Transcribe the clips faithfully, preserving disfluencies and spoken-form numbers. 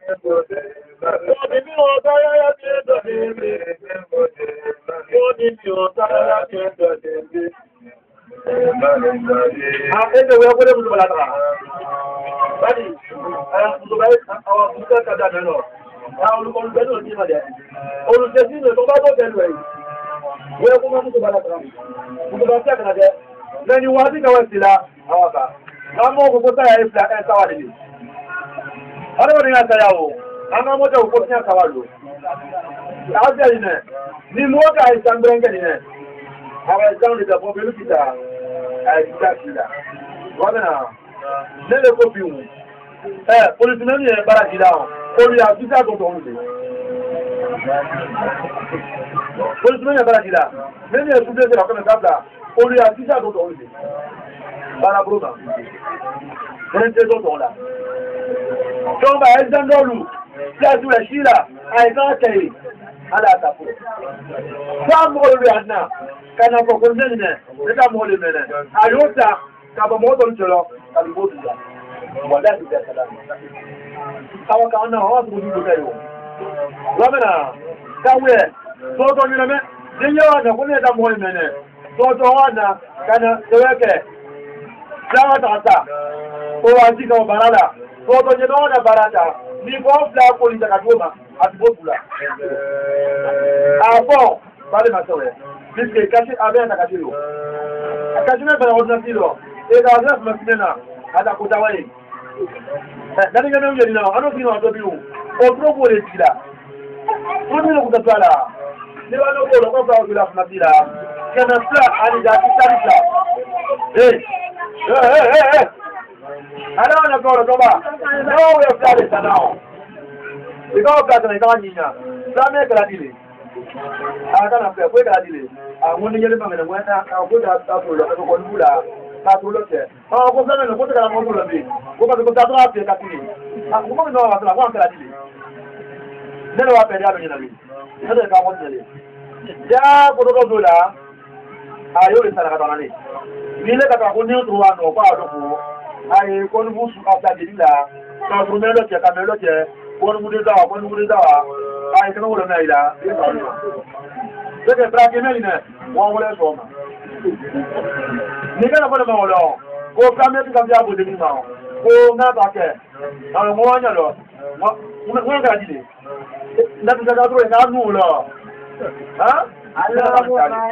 Then you want to go to that, however. I'm more of a guy if that is I don't think I say, I'm not much of a person. I'll tell you that. The more guys can bring it in. I was down with the popularity that I exactly that. What now? Never copy you. Eh, policemen are back down. Only a visa go only. Policemen are back down. Many a student are coming up. Only a visa go only. Barabruna. Then they don't know. Don't buy a Zandolu. That's where Sheila. I can't tell you. Alatapo. Some more right now. Can I propose it? Let them hold it. I don't have a motor to lock and go to that. But that is that. Our count now, what would you do? Ramana, somewhere. So don't you know? Then you are the one that I'm holding minute. So to honor, can I work it? Sawatata. Oh, I think of Barada. So to you know the Barada. We go black police at Roma at Bopula. Ah, bon, parlez ma soeur. Puisque caché avec un cachiro. A cachino per ordinatiro. Et dans la semaine, à la Kotawaï. D'ailleurs, nous disons, on a dit, on a dit, on trouve les filles là. On dit, on a là. Ne va nous voir, on va voir la fille là. Qu'un instant, allez, là, qui s'arrête là. Eh, eh, eh, eh. Alors, on a encore le combat. Non, on va faire les salons. C'est quand on place dans les grands lignes. Ça met que la dîle. Ah, quand on fait, faut que la dîle. Ah, on y a les femmes, on a un peu de la table, on a un peu de la table. Ah, on va faire le côté de la montre de la vie. On va faire le table à pied, capillé. Ah, comment on va faire la voie que la dîle? Ne le va pas dire à l'union. Ne le va pas dire. Ya, pour le dos là, ah, il y a les salariés dans l'année. Il est à la réunion de Rouen, on va à l'eau. Aye, quand vous avez là, quand vous mettez le pied, quand vous mettez le pied, quand vous mettez quand vous mettez aye, quand vous le mettez là, c'est que braquer mais il on va le faire. Ni quand on va le faire là, quand vous mettez quand vous avez besoin de moi, quand on a pas que, alors moi on y a là, moi on on va dire, là tu vas trouver là nous là, hein? Allahumma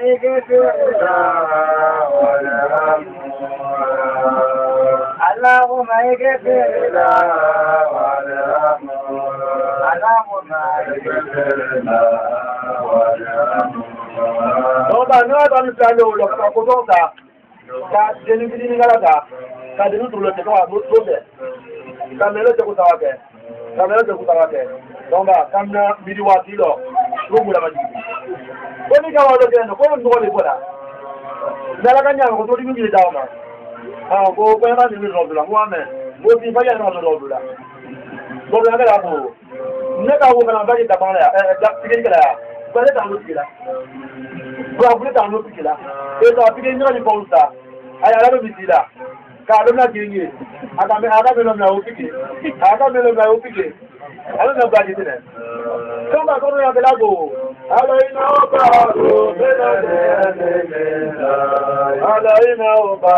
Allahumma ekefela walamu Allahumma ekefela walamu Nota no ta mi salo lo ka ko to ta ka deni ni ngala ta ka deni to lo te ka mo to be ka me lo te ko ta wa ke ka me lo te ko ta wa ke donga kamna bidi wa ti lo ro mu la ma ji ko ni ka wa lo ke no ko ndo le ko la dala ka nya ko to di mi ji da ma ah, go go na ni ro la mo ame mo ti fa ya na ro la go la ga la mo ne ka wo kana ba ji ta ba la eh da ti ga la ba le ta lo ti la ba bu le ta lo ti la e ta ti ni ni ko sa ay ala lo ti la ka lo na ti ni aka me aka me lo na o ti ki aka me lo na o ti ki ala na ba ji ti ne ko ba ko ya de la go ala ina o ba ro be na de ne ala ina o ba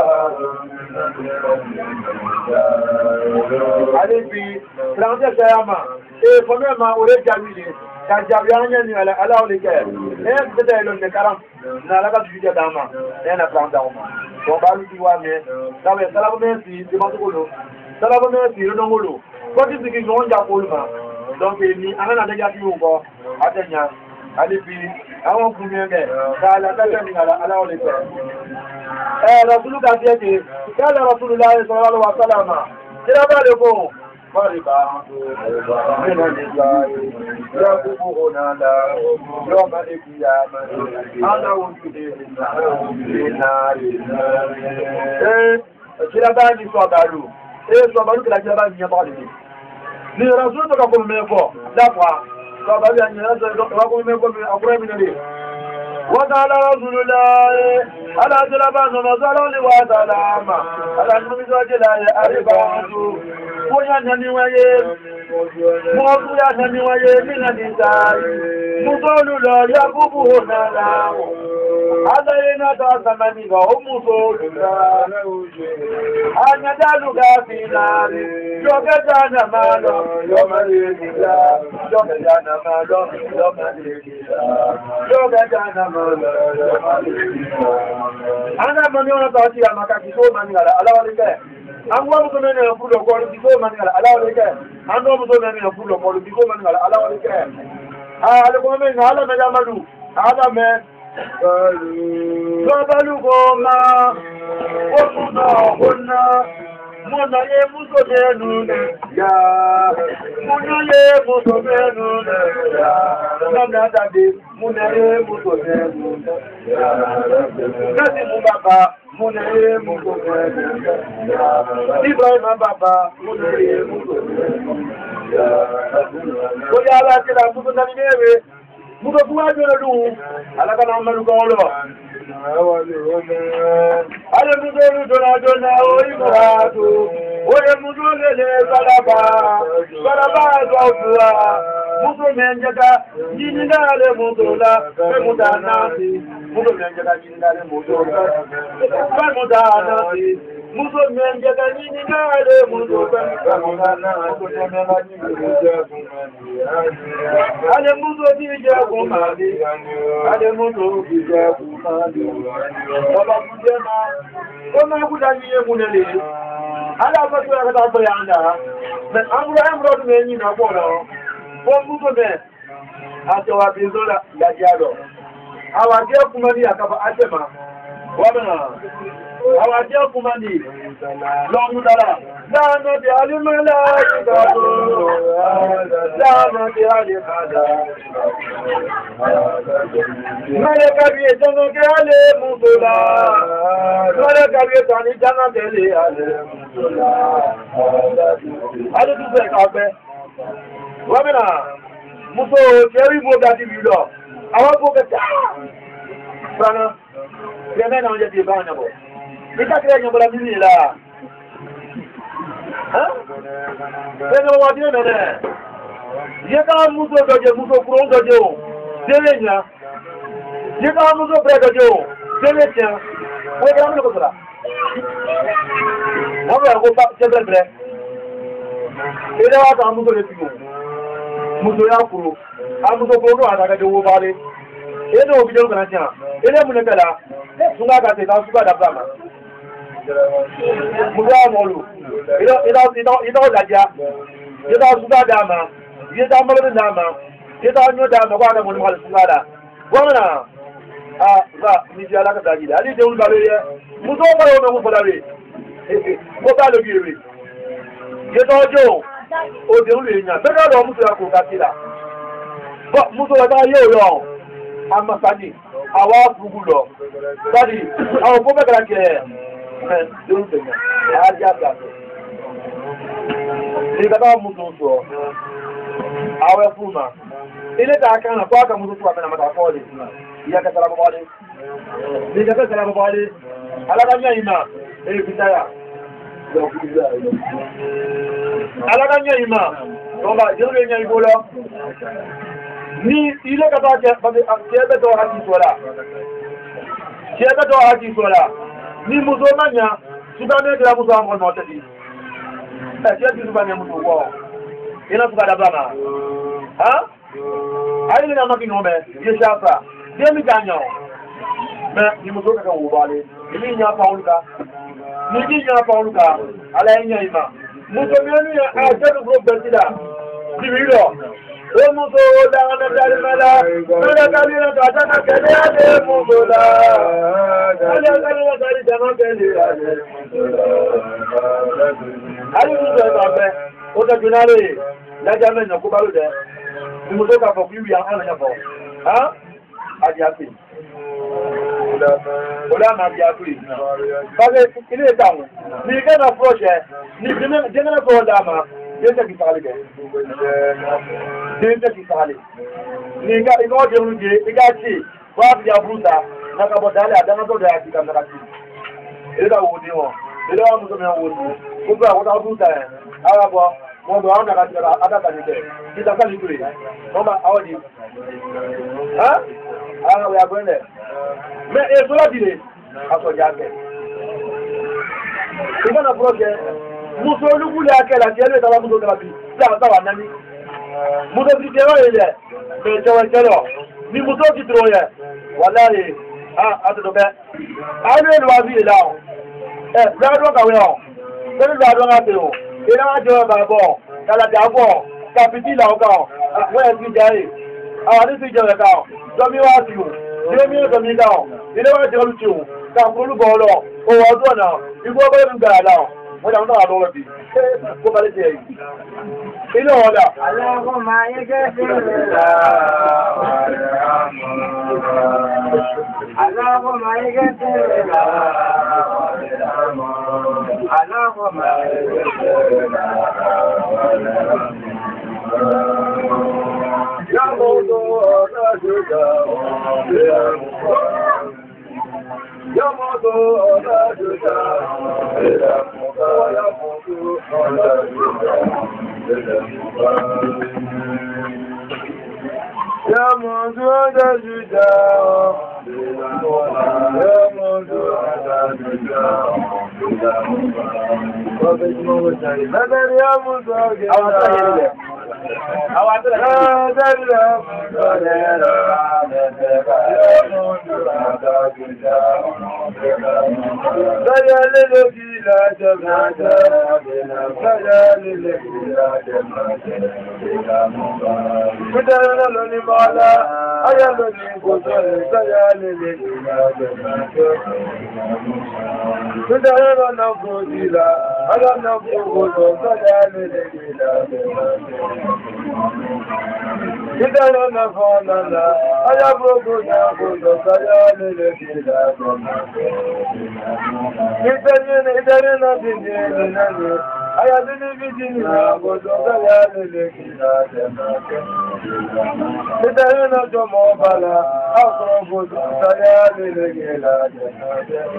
Alibi, Francis Sayama, et for me, my old Jamili, Kajabian, and allow the care. And the day on the Karam, Nalaga Julia Dama, and a plant down. For Balu one man, Sabe Salamesi, the Matulu, Salamesi, Ronomulu. What is the king on Japulma? Don't pay me, another Yaki, Atenya, Alibi, I won't come here again. Allow the care. Eh, Rasulu Gatiati, Kala Rasulullah sallallahu alaihi wasallam. Kila bale ko, bale ba. Nena ni ya kubu onala, yo malikia ma. Ana unjude na. Eh, kila bale so balu. Eh, so balu kila kila bale ni ba ni. Ni Rasul to ka ko me ko, la kwa. So balu ya ni Rasul to ka ko me ko akure mi ni. وقال رسول الله على جلبان ومزالون وسلاما على المزاج لا يعرفه Moya naniwaye, Moya naniwaye, Minadisai, Mutolu ya bubu honala, Adayena da maniga, Omuso, Anyadalu Gafinari, Yogajana Malo, Yomalisa, Yogajana Malo, Yomalisa, Yogajana Malo, Yomalisa. Ana Maniona Tati Amakaki, so Manila, allow it. I'm one of the men who put a call before Manila, allow it again. I'm one of the men who put a call before Manila, allow it again. I had a woman, Hala Madamadu, Ada man. Babalu Goma, Okuna, Okuna, Mona ye Muso Benu, Ya, Mona ye Muso Benu, Ya, Nana Dabi, Mona ye Muso Benu, Ya, Nasi Mubaba, Mona ye Muso Benu, Ya, Ibrahim Baba, Mona ye Muso Benu, Ya, Oya la Kila Muso Nanimewe. Muso kuwa jona du alaka na malu ko lo ale muso lu jona jona o imoratu o ye muso le salaba salaba zo tuwa muso menjaka jinda le muso la pe mudana si muso menjaka jinda le muso la pe mudana si muso menjaka jinda le muso pe mudana ko jona ni ale muso ti je kumadi ale muso ti je kumadi baba kujema koma kudaniye munele ala ba tu ka ta bayanda me amro amro tu me ni na bono bo muso be ato wa bizola ya jalo awaje kumadi akaba atema wabana awaje kumadi lo mudara dana bi alimala ikado dana bi alimala mare kabi jono ke ale mudola mare kabi tani jana tele ale mudola ale tu se kabe wabana muso keri mo dadi bido awa ko ke Prana, Clement n'a pas été bon. Il t'a créé un peu la musique là. Hein? C'est le roi Dieu maintenant. Il y a quand un mousso de Dieu, mousso courant de Dieu. C'est le mien. Il y a quand un mousso près de Dieu. C'est le tien. Vous voyez comment c'est ça? Moi, je vais pas, c'est vrai, vrai. Et là, on a un mousso de Dieu. Mousso ya courant. Un mousso courant, on a un mousso parler. Et nous, vidéo qu'on a tient. Et là, mon là, Sunga Kate, dans Suga d'Abrama. Moussa Molo. Il a, il a, il a, il a la dia. Il a Suga Dama. Il a Molo Dama. Il a New Dama, Wada Molo Sugada. Voilà. Ah, va, Nidia la Kadida. Allez, de Ulbare. Moussa Molo, vous l'avez. Faut pas le guérir. Il est en Joe. Au déroulé, il y a. C'est là, on Moussa Kokatila. Bon, Moussa Yo. Amasani, awa fugulo. Sadi, awa pobe krake. Men, dulu tenya. Aja kaso. Ni kata mutu so. Awa fuma. Ile ta kana kwa ka mutu kwa na mata kwa le. Iya ka sala bale. Ni ka sala bale. Ala ka nya ima. E bitaya. Yo kuza. Ala ka nya ima. Roba, jere nya ibolo. Ni ile kata ke ke to haki sola ke to haki sola ni muzo manya sugane kila muzo amko no tedi eh ke ti sugane muzo ko ina sugada bana ha ai ni na maki no me ye shafa de mi ganyo me ni muzo ka wo bale ni nya pauluka ni ni nya pauluka ala nya ima muzo me ni a te do betida di biro o muso la na dalmala mala kabira ta ta kale ale muso la ale ale ta jama kale ale ali muso ta be o ta junale la jama na ko balo de muso ka fo biwi an ana fo ha aja fi ola ma bi aturi parce que ile ta mo ni ke na projet ni jene jene ko la ma Dente ki sale ke. Dente ki sale. Ni ga ino je unje, iga chi, wa bi ya bruta, na ka bodale adana to da ki kamera ki. Ila wo ni wo. Ila wa muso me wo ni. Ko ba wo ta bruta. awa bo mo do awon ka ti ada ka ni de ti ta ka ni kure no ba awodi ha ah we are going there me e so la dire aso jage ibana projet muso lugule akela ti ele ta ba muso ta bi ta ta wa nani muso ti tero ile me jowe tero ni muso ti tro ye wallahi ah ado be ayo lo wa bi la o eh la do ka we o se la do nga te o ina wa jo ba bo kala da bo kapiti la o ka o we ti jare awon ti jo ka o do mi wa ti o do mi o do mi ka o ile wa jo lu ti o ka ko lu bo lo o wa do na igbo ba lu ga la o mo da no lo bi ko ba le je ile o da Allahumma yaghfir Allahumma yaghfir Allahumma ya mawdu rajuda ya mawdu rajuda ya mawdu ya mawdu rajuda ya mawdu rajuda awa tele Idana na fonana, aya brogo na bodo saya lele kila kona. Idana idana na bindi na ni, aya bindi bindi na bodo saya lele kila kona. Idana na jomo bala, akro bodo saya lele kila kona.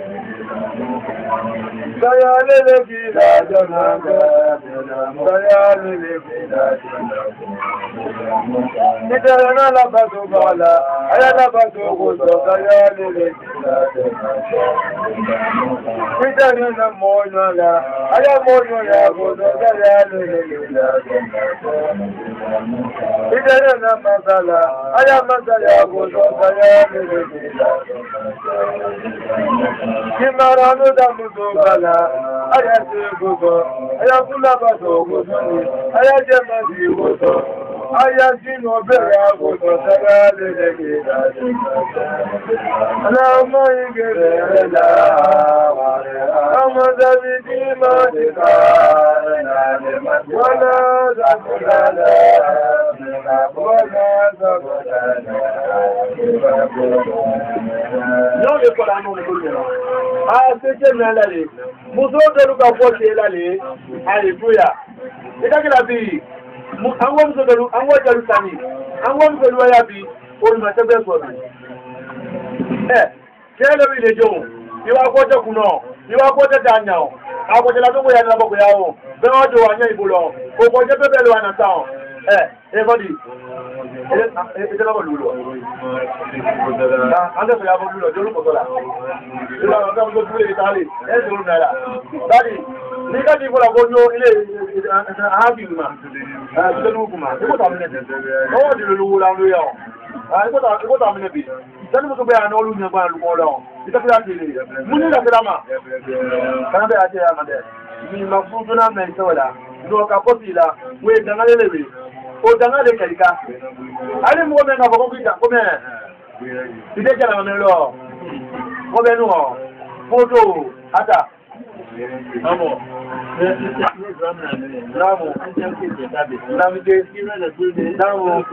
Saya lele kila kona, saya lele kila kona. Idana la bazo bala, aya la bazo bodo saya lele kila kona. Idana na moyo la, aya moyo ya bodo saya lele kila kona. Idana na masala, aya masala bodo saya lele kila kona. Kimarano da mudo bala, aya se bodo, aya kula bazo bodo ni, aya jema di bodo. Aya jino bere agodo saya lele kila kona. Allahumma igere la, Amazabi di madika, wala zakudala, wala zakudala. non le kola non le kola ah c'est que là là muso de lu ka fo che là le hallelujah ita kila bi an wa muso de lu an wa jaru tani an wa muso lu ya bi o ma te be so bi eh kele bi le jo iwa ko je kuno iwa ko je danya o a ko je la to ko ya na bo ko ya o be o do wa nya ibulo ko ko je be be lo ana ta o eh everybody ite la bolulo ah ande so ya bolulo jo lu ko la ila ga mo dule itali e jo lu nala dadi ni ka di ko la ko nyo ile a bi ma ah jo lu ko ma ko ta mi ne o di lu la lu ya ah ko ta ko ta mi ne bi dan mo ko be an olu nya ba lu ko la ita ka di le mu ni la ka ma kana be a je ya ma de ni ma fu duna me so la do ka ko ti la we dangale le bi o danga le kalika ale mo me nga bo ko ita ko me ide jala me lo mo be nu o photo ata amo Bravo, Bravo, Bravo,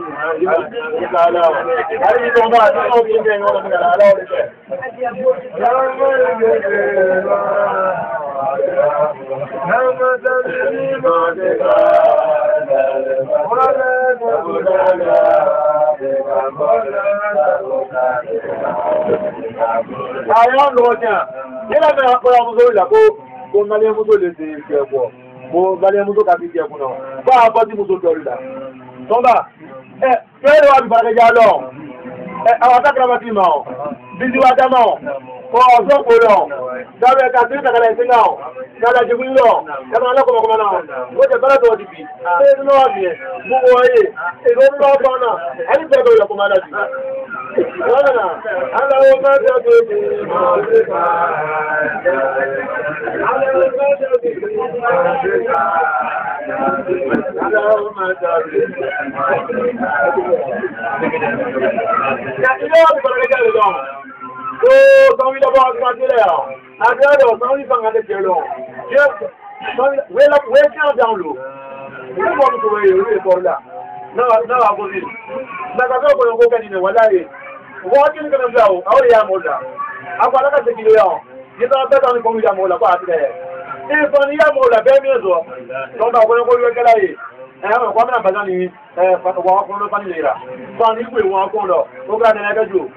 Allez, on va, on vient, on va, alors, Ayọ̀ lọ jà, nígbà tí a kọ́ra mú sórí ìlàkó, kó ń nálé mú tó lè ṣe ìṣẹ́ ẹ̀kọ́. mo balẹ̀ mo tó ka fi jẹ kun náà bá a bọ́ sí mo tó dọ̀rí la tọ́ba ẹ fẹ́ẹ́ lọ́wọ́ àbí balẹ̀ jà lọ ẹ àwọn akákẹ́rẹ́ bá ti mọ̀ ọ́ bísí wa dá mọ̀ ọ́ ọ̀sọ́ kò lọ dábẹ́ ká sí ìtàkàlà ìsìn náà dáadáa jẹ́ fún yọ̀ ẹ̀rọ alákọ̀ọ́kọ́ náà ó jẹ́ bẹ́rẹ̀ tó ti bì ṣé inú náà bì ẹ̀ mú wọ ẹ̀ èrò ń lọ́ bọ́ náà ẹni tẹ́ bẹ̀rẹ̀ ọkọ̀ máa dájú. Wọ́n nà aláwọ̀ máa jẹ́ tó ti máa ṣe ká aláwọ̀ máa jẹ́ tó ti máa ṣe ká aláwọ̀ máa jẹ́ tó ti máa ṣe ká. Ilé wa ti bọ̀rọ̀ gẹ́gẹ́ lè lọ. Ó sanwó ilé bọ́ ọdún àti ilẹ̀ ọ̀. Àti ọ̀dọ̀ sanwó ìfọ̀n àti ìjẹ́ lọ. Wé kí wọ́n dáhùn lò. Ilé bọ́ọ̀lù tó wẹ̀ yẹ̀ ìfọ̀ ọ̀la. Náà wà bọ́ sí. Nàgbàgbọ́ ọ̀pọ̀lọpọ̀ kó kẹ́ni wà láàyè. Wọ́n kí ní kẹ́ni fẹ́ àwọn àwọn ìyá mọ̀ọ́lá. Àpò alákàtà kìlọ̀ yà ọ̀. Yíta bẹ́ẹ̀ tán ní kọ́mú ìyá mọ̀ọ́lá kó àti bẹ́ẹ̀. Ìfọ̀n ìyá mọ̀ọ́lá bẹ́ẹ̀ mi ẹ̀zọ́. Lọ́dọ̀ ọ̀pọ̀lọpọ̀ orí ẹgbẹ́ láyè. Ẹ̀yà mọ̀ kwamina bàtà ní wọ́n ọkùnrin ló fani lè rà. Fọ́n ní ìwé wọn ọkùnrin lọ. Ó gbá dẹ̀ ẹgbẹ́ jù.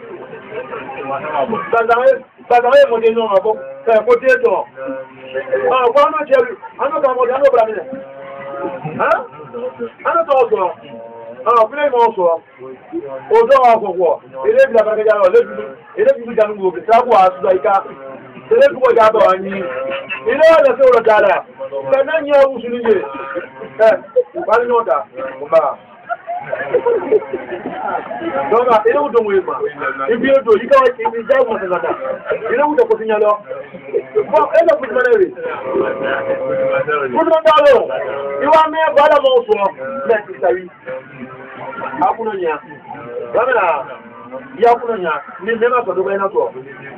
Bàtàwé ìmọ̀dé ní ọmọ ọkọ̀ kó tí ètò ọ̀pọ̀ ọmọ jẹ́rù anọ́ta ọmọdé anọ́bàrà nílẹ̀ anọ́ta ọ̀sọ̀ ọ̀pínlẹ̀ ìmọ̀ ọ̀sọ̀ ọjọ́ ọkọ̀pọ̀ ilé ìbìlà pẹ̀lẹ́gẹ́jà lọ ilé ìbìlà jànú gbogbo ìtàkù àṣùgbà ìká ilé ìbìlà jàtọ̀ àyí ilé ọ̀lẹ̀ sí ọ̀rọ̀ jàrà pẹ̀lẹ́ ní ọwọ́ sùn níye ẹ̀ ìparí náà dà Dọ́gba ilé ìwúdò wò ìgbà ibi odò yìí káwé ibi ìjà ìwọ̀n ṣẹ̀ṣẹ̀dá ilé ìwúdò kò sí yẹn lọ. Fọ́ ẹgbẹ́ kùtù mẹ́rin rè. Kùtù mẹ́rin bá lò ìwà mi ẹ̀ bá lọ́mọ oṣù ọ̀ lẹ́ẹ̀kì sàrí. Akúnú yẹn. Wọ́n ìyá kúnú yẹn ní mẹ́mà sọ̀dọ̀ bẹ́ẹ̀ náà sọ̀.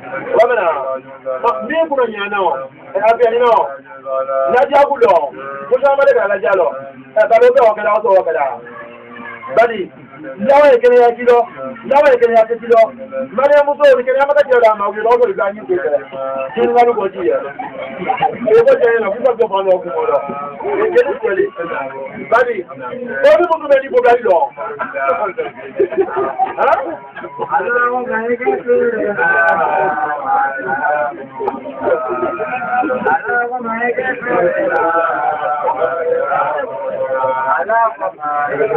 Wọ́n ní kúnú yẹn náà ẹ̀ abẹ́ ẹni náà. Ìyájá kúlọ̀ mo ṣe ọmọdé kan alájà lọ. Ẹ̀ tàbí ó bẹ̀ ọ̀kẹ́dà ọ̀sọ̀ ọ̀kẹ́dà. Badi, yawa ikene ya kilo, yawa ikene ya kilo. Mane muso ikene ya mata kilo da ma kilo ko ga ni ko tere. Kin ga ko ji ya. E ko je na fusa ko fa no ko do. E ke ni ko le. Badi, ko ni muso be ni ko ga lo. Ha? Ala ko ga ni ke ko. Ala ko ma ke ko. Ala ko ma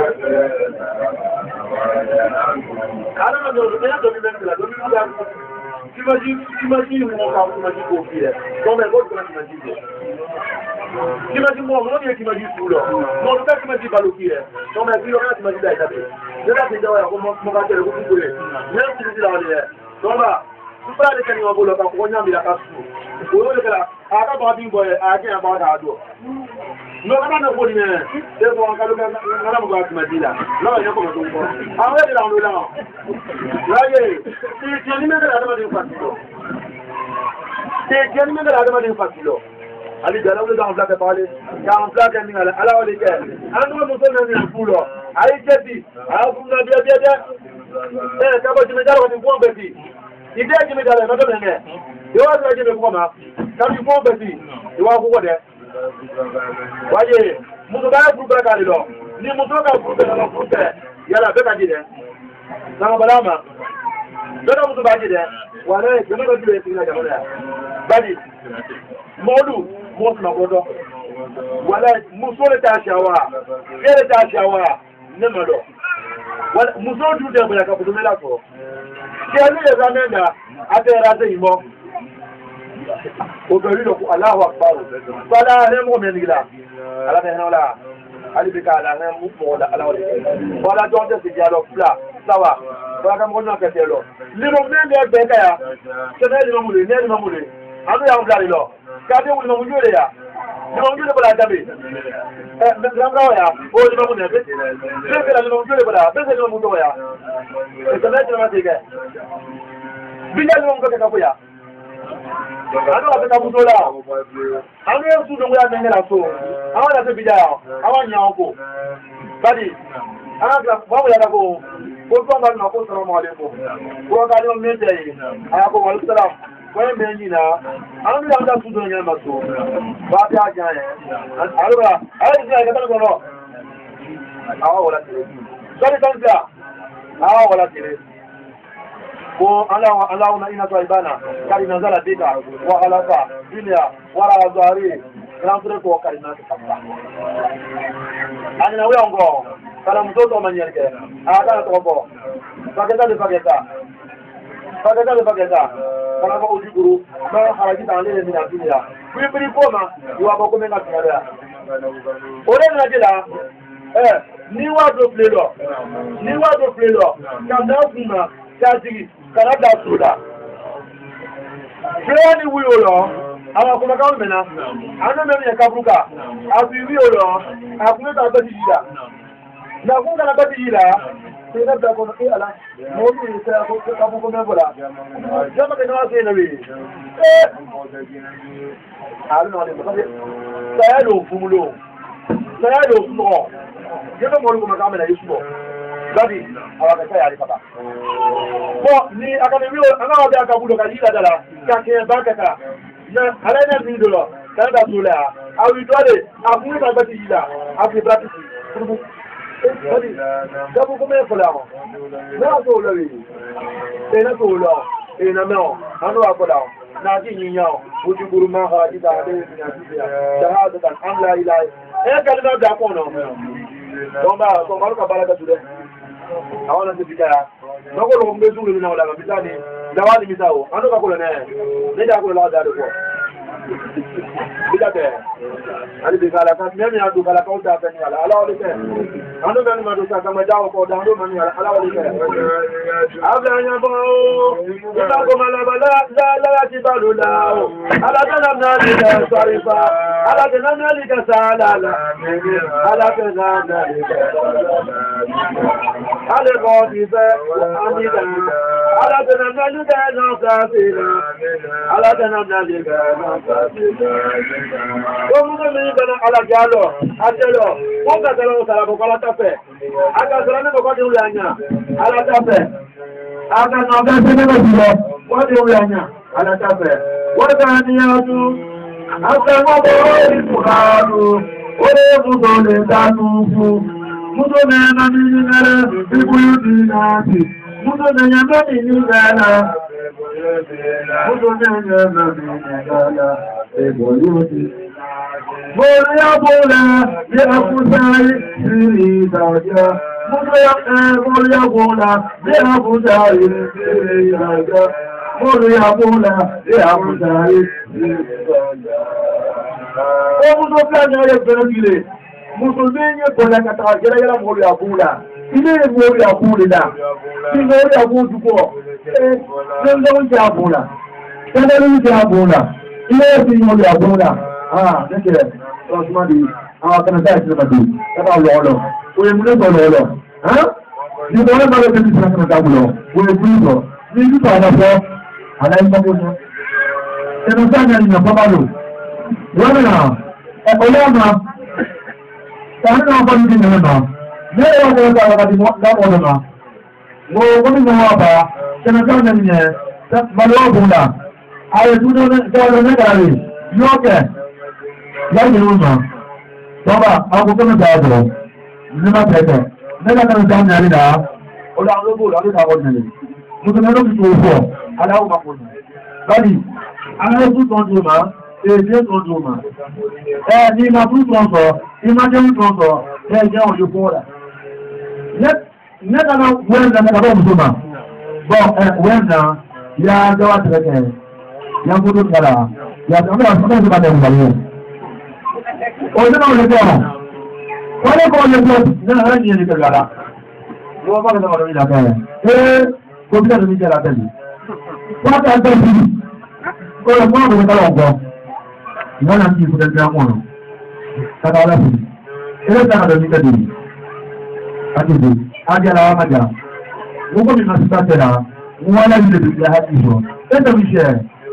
Kalau menurutnya dominan bila dominan imagine imagine mau kamu imagine kopi ya, kau mereka cuma imagine. Imagine mau mau dia imagine pulau, mau kita imagine baluki ya, kau mereka cuma imagine dah tapi. Jadi kita ya, kau mau mau kata aku kumpul ya, yang tidak tidak ada ya, kau bah, supaya ada kini mau bola kau punya bila kasu, boleh kalau ada babi boy, ada yang bawa dah no kama na ko ni e ko an kalu ngala mo ga madila no ya ko mo ko awe de la no la ya ye ti jeni me da ma de fatilo ti jeni me da ma de fatilo ali jala wala da flaka pale ka an flaka ni ala ala wala ke an mo so na ni fulo ai jeti a ku na bia bia bia e ka bo ti me daro ni ko be ti ide ti me daro na do ne yo wa ti me ko ma ka ti ko be ti yo wa ko de Waje, muso bá furu bẹ́ẹ̀ kari lọ, ni muso ka furu bẹ́ẹ̀ lọ furu bẹ́ẹ̀, yàrá bẹ́ẹ̀ ka di dẹ. Sanga bala ma, bẹ́ẹ̀ ka muso bá di dẹ, wà lẹ́ jẹ́mẹ́ bẹ́ẹ̀ tilẹ̀ sigi na jama dẹ. Badi, mọ́ọ̀lù mọ́ọ̀ tuma gbọdọ̀, wà lẹ́ muso le t'a siawa, e le t'a siawa, ne ma dọ̀. Wà muso dun tɛ bonya ka kutu mɛ la sɔrɔ. Cɛ ni yɛrɛ mɛ na, a tɛ yɛrɛ a tɛ yin bɔ. Obìnrin lọ kó aláwọ̀ àpárò. Fọ́lá rẹ̀ mọ̀ mẹ́rin la. Alábẹ̀rẹ̀ la. Alibika aláwọ̀ mú mọ̀ la aláwọ̀ lè. Fọ́lá jọ́ tẹ̀sí di alọ fúlà sáwà. Fọ́lá ká mọ́kànlá kẹsẹ̀ lọ. Nínú mẹ́rin ẹgbẹ́ kẹ́yà. Ṣé mẹ́rin mọ̀ múlẹ̀ mẹ́rin mọ̀ múlẹ̀. Àánú yà ń fúlà lọ. Káàdé wùlẹ̀ mọ̀ múlẹ̀ yà. Ní mọ̀ múlẹ̀ bọ̀dà jáde. Ẹ mẹ́rin yà. Ó ní mọ̀ múlẹ̀ bẹ́ẹ̀. Bẹ́ẹ̀ kẹ́lá ní mọ̀ múlẹ̀ bọ̀dà. Bẹ́ẹ̀ ní mọ̀ múlẹ̀ yà. Ìṣẹ̀lẹ̀ Ano afika butola. Ano yesu ndo ya nengela so. Awana se bidaya. Awanya oko. Badi. Ana babu ya ko. Ko ko ngal na ko salamu alaikum. Ko ga ni mete yi. Aya ko wa salam. Ko me ni na. Ano ya nda su do nya ma so. Ba bi aja ye. Alba, ai ji ga ta ko no. Awa wala tire. Sari tanza. Awa wala tire. Ko Allah Allah na ina to ibana kari nazala bika wa khalaqa dunya wa ra zari Grand ko kalima ta kamba. Ani na we ongo. Kala mtoto manyerke. Aka to bo. Paketa de paketa. Paketa de paketa. Kala ko ujiguru. Ma haraji ta le ni na dunia. Kwi pri koma, yo abo ko menga tiara. Ore na jela. Eh, ni wa do plelo. Ni wa do plelo. Kam na fuma, kaji, karada suda. Fẹ́ẹ́ni wí o lọ, àwọn ọkùnrin káwọn mẹ́na, àwọn mẹ́rin yẹn kábúrúkà, àfi wí o lọ, àkùnrin kan bẹ́ẹ̀ ti yìí dà. Ní àkùnrin kan bẹ́ẹ̀ ti yìí dà, ṣe é bẹ́ẹ̀ kọ́ ní àlá, mo ní ìṣẹ́ kábúrúkọ mẹ́bọ̀lá. Jọ́mọ̀ kẹ́kẹ́ wá sí ẹ̀nà rè é. Àrùn náà lè mọ̀ sọ́dẹ̀. Sẹ́yẹ́ lò fún lò, sẹ́yẹ́ lò fún ọ̀. Yẹ́n mọ̀ olùkọ́ mẹ́ta mẹ́ta yìí sùpọ̀. Lọ́dì, àwọn akẹ́kẹ́ yàrá pàpà. Bon, ni akademi o anga obi akabulo ka yida dala ka ke bankata na ala na bi dolo ka da tula a wi dole a fu ka ba yida a fi practice kurbu lodi da bu ko me fola o na so lo wi e na so lo e na me o anu akola o na ji yin ya o oju guru ma ha ji da de ni ati ya shahadatan an la ilaha e kalima da ko no don ba so maru ka baraka tude awon na ti kaya noko lo mbe zulu ni na wala bitani dawali mitao ando ka kula ne ne da kula la da ko bidate ali be kala ka me me adu kala ka uta tani ala ala wale ke ando kan ma do ka kama jawo ko da ando mani ala ala wale ke abla nya bo ita ko mala bala la la ti balula ala kana na ni da sarifa ala kana na ni ka sala la ala kana na ni ka ale ko ti be amida ala kana na ni ka na sa sila ala kana na ni ka na sa Omume mi kana ala jalo, atelo, o ka telo sala ko ala tape. Aga sala ne ko di ulanya, ala tape. Aga no ga se ne ko di o di ulanya, ala tape. Wa ka ni atu, asa mo bo ri fuharu, o le mudo le danu fu. Mudo ne na ni ni na, ibu di na ti. Mudo ne nya na ni ni na. Mudo ne nya na ni ni na. Bóyá bóyá yẹ àkúsáyé sí ìdájá. Bóyá bóyá bóyá yẹ àkúsáyé sí ìdájá. Bóyá bóyá yẹ àkúsáyé sí ìdájá. Ó mú tó fẹ́ ní ọ̀rẹ́ bẹ̀rẹ̀ gílé. Mùsùlùmí yẹ bọ̀lá kàtàkà gẹ́rẹ́ yẹ́rẹ́ mórí àbúrà. Ilé mórí àbúrà. Ilé mórí àbúrà. Ilé mórí àbúrà. Ilé mórí àbúrà. Ilé ẹ̀sìn ìmọ̀ lè àgbọ̀nà, àà lẹ́kẹ̀ẹ́ ọ̀sùnmọ́dé, àwọn akẹ́nàtà ìsinmi ẹ̀bá lọ́ọ̀lọ́, oye múlé sọ̀rọ̀ ọ̀lọ́, ní ọ̀rẹ́ máa lọ́pẹ́ ní ìsinmi àgbọ̀lọ́, oye múlé sọ, ní ìlú àwọ̀fọ́, aláìsọ́gbọ́n ẹnu sáàmì ẹ̀yìn àpapá lò, wọ́n nà ẹ̀kọ́ lọ́ọ̀nà, ẹ̀rìn náà bọ́ níbi ìrìn náà, lẹ́yìn ọ̀pọ̀ ọ̀pọ̀ àwọ̀kàtí lápọ̀ lọ́nà, wọ́n gómìnà wọn àbá, ẹ̀nà sáàmì ẹ̀yìn Ayé túnú tọ́lọ mẹ́tàrí yóò kẹ̀ lẹ́yìn ìrúnmọ̀. Tọ́bà, akókó mẹ́ta ọ̀dọ̀ ní máa tẹ̀ẹ̀tẹ̀. Mẹ́ta kan sáà ní àrídà, olóògbò àrídà ọ̀dẹ̀lẹ̀. Mùsùlùmí ló fi tó fọ́, aláwọ̀ makọ̀lù. Báyìí, aláwọ̀ tó ń dùn máa, èdè tó ń dùn máa. Ẹ ní ìmá fún tọ́ǹsọ̀, ìmá jẹ́ ń tọ́ǹsọ̀, ẹ jẹ́ òjò fún ọ̀dà. Nẹ́ta náà wẹ́ẹ̀nà mẹ́ta bọ́ mùsùlùmá. Bọ́ wẹ́ẹ̀nà ya jọwọ́ tẹ̀lẹ̀kẹ̀. Ya gudu kala, ya kami harus kita juga ada yang baik. Oh, itu nama lagi apa? Kalau kau lihat, jangan hanya ini kerja. Gua apa kata orang ini apa? Eh, gua bisa demi jalan tadi. Gua akan terus. Kalau mau boleh kalau gua, mana nanti sudah jamu. Kata orang ini, ini tak ada minta diri. Hati itu, aja lah aja. Gua pun masih tak ada. Gua lagi lebih jahat itu. Itu bisa.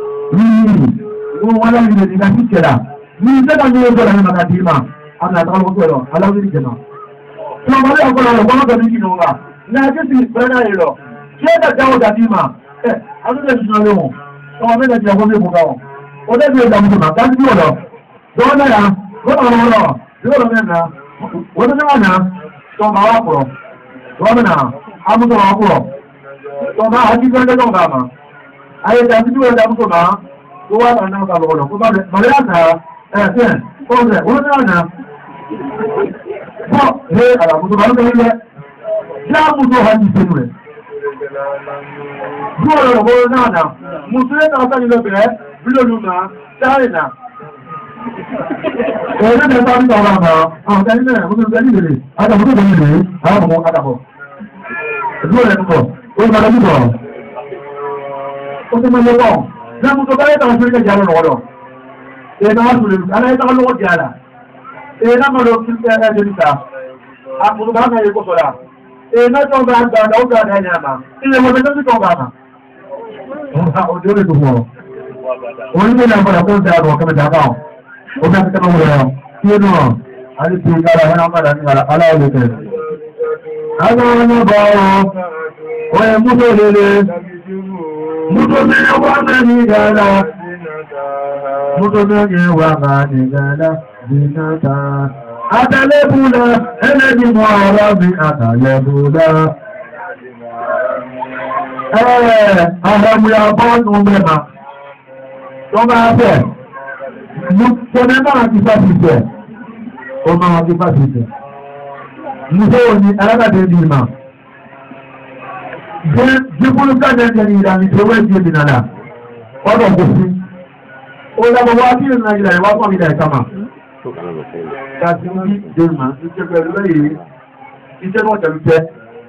Wọ́n wọ́n láyé ilẹ̀ ìgbà tí kẹ̀lá ní ìjẹ́ta ní ọjọ́ ìrìn àkàtí ìmá àti àtàwọn ọmọ ẹ̀rọ aláwọ̀ ìjẹ̀mà. Tí wọ́n bọ́lé ọ̀pọ̀lọ̀ ọ̀rọ̀ wọ́n tọ̀bí kí ní wọ́n wà ní ajé sí ìpẹ́rẹ́ ìrọ̀ tí ó tẹ̀ jáwọ́ dàbí ìmá ẹ̀ àtúnṣe ìṣúná lé wọn ọmọ mẹ́lẹ̀ tí ọgbọ́n mẹ́kọ̀ọ́ káwọn ó dẹ́bi ẹja mú tòmà dájú bí ọ̀lọ́ lọ́wọ́ náà lọ́wọ́ ọ̀rọ̀ ọ̀rọ̀ lọ́wọ́ mẹ́ta wọ́n tó náà náà tọ́mà wà pọ̀ lọ́wọ́ mẹ́ta amútọ̀ wà pọ̀ tọ́mà àjíjẹ́ lọ́wọ́ náà ayé tàbí tí wọ́n dá mú tòmà tó wà náà náà lọ́wọ́ lọ́wọ́ ẹ̀ ẹ̀ ọ̀rẹ́ òun náà nà bọ́ ẹ àlàkùtù bá ń bẹ ilẹ̀ yá mùsùlùmí ha ní ìsinmi rẹ̀ bí ọ̀rọ̀ òun náà nà mùsùlùmí náà sẹ́ni lọ bẹ̀rẹ̀ bílọ̀lù náà dáhìn náà ẹ̀rẹ́ mẹ́ta ń tọrọ àmà àwọn ọ̀tẹ́ nílẹ̀ mùsùlùmí tẹ́lẹ̀ ìrẹ̀ àtàkùtù tẹ́lẹ̀ ìrẹ̀ àwọn ọmọ àtàkọ̀ ẹ̀dúró rẹ̀ púpọ̀ ó ń padà púpọ̀ ó ti mọ́ lọ́wọ́ ní mùsùlùmí báyẹ̀ tàwọn fún ìkẹjà lọ́wọ́ lọ ẹ̀nà wá sùlẹ̀ aláyẹ́ta lọ́wọ́ jẹ́ àlà ẹ̀nà mọ́ lọ sí ẹ̀ẹ́dẹ̀ níta àpùsùn bá ń kó sọ̀rọ̀ ẹ̀nà tó ń bá ń gbà ó gbà ẹ̀yà àmà ilẹ̀ mọ̀ tẹ́lẹ̀ tó ń bá àmà òjò lè dùn mọ́ onílé náà padà kó ń da àbọ̀ kẹ́mẹ́ta báwọn ó fẹ́ kẹ́kẹ́ mọ́ rẹ̀ kí ó náà a ti fi kára ẹ̀nà padà ní aláwọ̀ lè tẹ̀. àwọn ọmọ bá wọn ọ̀yẹ̀ mú tó lélẹ̀ mú tó mẹ́rin wá mẹ́rin gàdá mú tó mẹ́rin wá mẹ́rin gàdá dínátà àtàlẹ́bùlà ẹlẹ́bí mọ́ ọ̀rọ̀ bí àtàlẹ́bùlà ẹ̀ẹ́ àhẹ̀mùyà bọ́ọ̀nù mẹ́ma tó máa fẹ́ mùsùlùmí máa ti fásitẹ̀ ó máa ti fásitẹ̀ mùsùlùmí alábàdé ní ìmà jíkúrú kájẹ̀ ní ìlànà ìṣòwò ẹ̀jẹ̀ ìbìnàdà ọdọ̀ kò sí ó lábọ̀ wá sí ìrìnà ìlà ìwá fún ìlà ìkàmà kàtí ní ìjọba ìṣẹ́ pẹ̀lú lẹ́yìn iṣẹ́ náà tẹ̀lú jẹ́